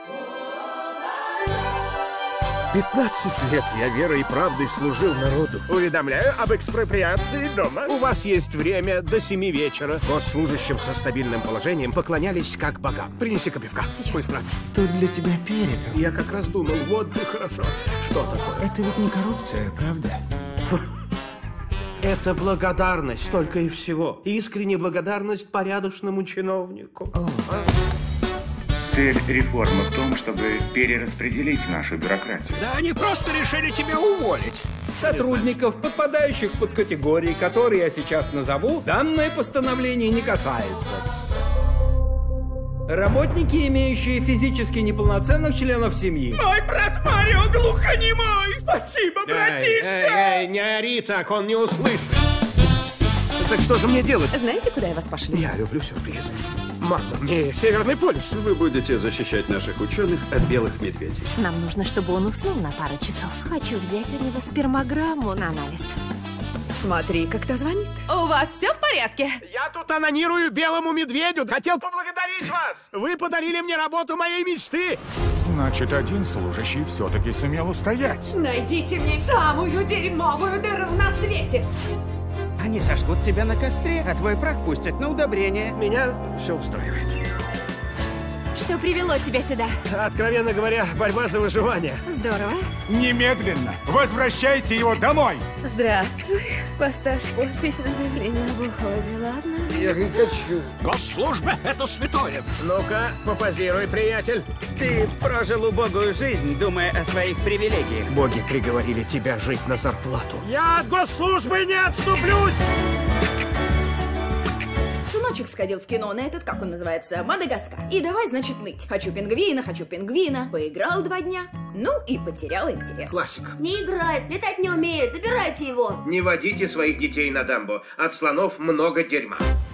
15 лет я верой и правдой служил народу. Уведомляю об экспроприации дома. У вас есть время до 7 вечера. Госслужащим со стабильным положением поклонялись как богам. Принеси-ка пивка. Сейчас. Быстро. Тут для тебя перепел. Я как раз думал, вот бы хорошо. Что такое? Это ведь не коррупция, правда? Это благодарность только и всего. Искренняя благодарность порядочному чиновнику. Цель реформы в том, чтобы перераспределить нашу бюрократию. Да они просто решили тебя уволить. Сотрудников, подпадающих под категории, которые я сейчас назову, данное постановление не касается. Работники, имеющие физически неполноценных членов семьи. Мой брат Марио глухонемой. Спасибо, братишка. Эй, не ори так, он не услышит. Так что же мне делать? Знаете, куда я вас пошлю? Я люблю сюрпризы. Мама, мне Северный полюс. Вы будете защищать наших ученых от белых медведей. Нам нужно, чтобы он уснул на пару часов. Хочу взять у него спермограмму на анализ. Смотри, как-то звонит. У вас все в порядке? Я тут анонирую белому медведю. Хотел поблагодарить вас. Вы подарили мне работу моей мечты. Значит, один служащий все-таки сумел устоять. Найдите мне самую дерьмовую дыру на свете. Они сожгут тебя на костре, а твой прах пустят на удобрение. Меня все устраивает. Что привело тебя сюда? Откровенно говоря, борьба за выживание. Здорово. Немедленно возвращайте его домой! Здравствуй. Поставь подпись на заявление об уходе, ладно? Я не хочу. Госслужба — это святое. Ну-ка, попозируй, приятель. Ты прожил убогую жизнь, думая о своих привилегиях. Боги приговорили тебя жить на зарплату. Я от госслужбы не отступлюсь! Сыночек сходил в кино на этот, как он называется, Мадагаскар. И давай, значит, ныть. Хочу пингвина. Поиграл 2 дня. Ну и потерял интерес. Классика. Не играет, летать не умеет, забирайте его. Не водите своих детей на дамбу. От слонов много дерьма.